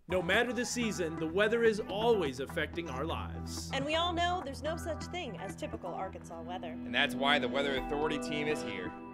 No matter the season, the weather is always affecting our lives. And we all know there's no such thing as typical Arkansas weather. And that's why the Weather Authority team is here.